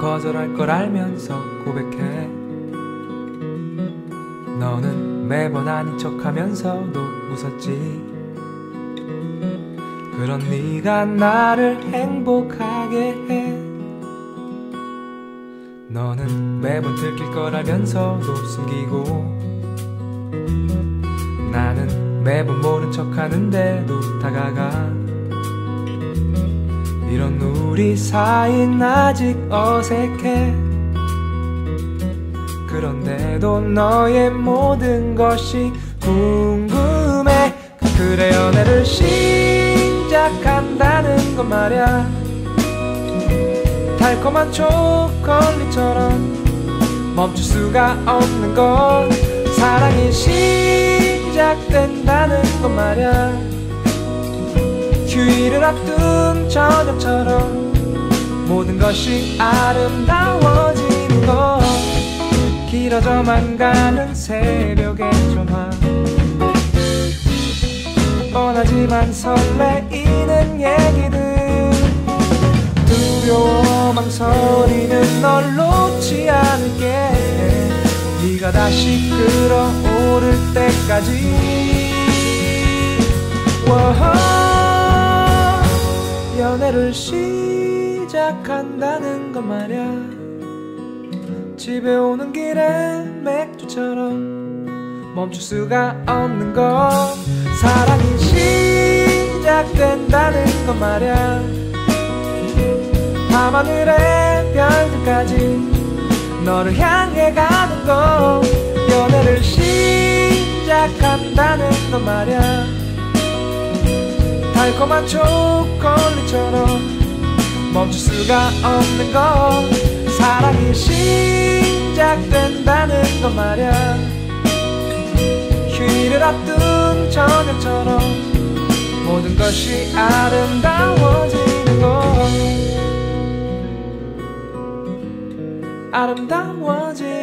거절할 걸 알면서 고백해. 너는 매번 아닌 척하면서도 웃었지. 그런 네가 나를 행복하게 해. 너는 매번 들킬 걸 알면서도 숨기고, 나는 매번 모른 척하는데도 다가가. 이런 우리 사이는 아직 어색해. 그런데도 너의 모든 것이 궁금해. 그래 연애를 시작한다는 건 말야, 달콤한 초콜릿처럼 멈출 수가 없는 건 사랑이 시작된다는 건 말야. 휴일을 앞둔 저녁처럼 모든 것이 아름다워지는 것. 길어져만 가는 새벽의 전화, 뻔하지만 설레이는 얘기들, 두려워 망설이는 널 놓지 않을게. 네가 다시 끌어오를 때까지. 연애를 시작한다는 건 말야, 집에 오는 길에 맥주처럼 멈출 수가 없는 건 사랑이 시작된다는 건 말야. 밤하늘의 별들까지 너를 향해 가는 건 연애를 시작한다는 건 말야. 달콤한 초콜릿처럼 멈출 수가 없는 건 사랑이 시작된다는 건 말야. 휴일을 앞둔 저녁처럼 모든 것이 아름다워지는 건, 아름다워지는